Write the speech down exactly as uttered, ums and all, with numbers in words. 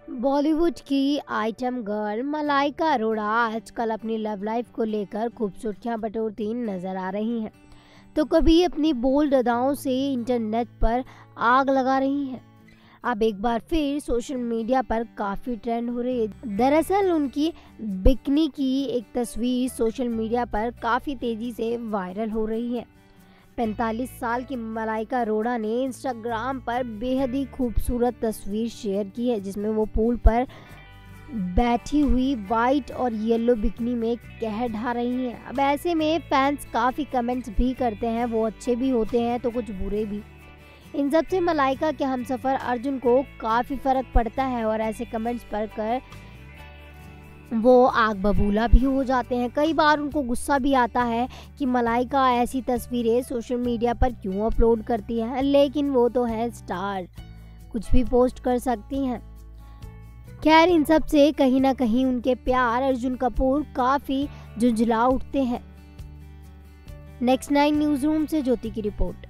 बॉलीवुड की item girl Malaika Arora आजकल अपनी लव लाइफ को लेकर खूब सुर्खियां बटोरती नजर आ रही हैं। तो कभी अपनी बोल्ड अदाओं से इंटरनेट पर आग लगा रही हैं। अब एक बार फिर सोशल मीडिया पर काफी ट्रेंड हो रही है। दरअसल उनकी बिकनी की एक तस्वीर सोशल मीडिया पर काफी तेजी से वायरल हो रही है। पैंतालीस साल की मलाइका अरोड़ा ने इंस्टाग्राम पर बेहद ही खूबसूरत तस्वीर शेयर की है, जिसमें वो पूल पर बैठी हुई वाइट और येलो बिकनी में कहर ढा रही हैं। अब ऐसे में फैंस काफ़ी कमेंट्स भी करते हैं, वो अच्छे भी होते हैं तो कुछ बुरे भी। इन सब से मलाइका के हमसफर अर्जुन को काफ़ी फ़र्क पड़ता है और ऐसे कमेंट्स पढ़कर वो आग बबूला भी हो जाते हैं। कई बार उनको गुस्सा भी आता है कि मलाइका ऐसी तस्वीरें सोशल मीडिया पर क्यों अपलोड करती है, लेकिन वो तो है स्टार, कुछ भी पोस्ट कर सकती हैं। खैर, इन सब से कहीं ना कहीं उनके प्यार अर्जुन कपूर काफ़ी झुंझला उठते हैं। नेक्स्ट नाइन न्यूज़ रूम से ज्योति की रिपोर्ट।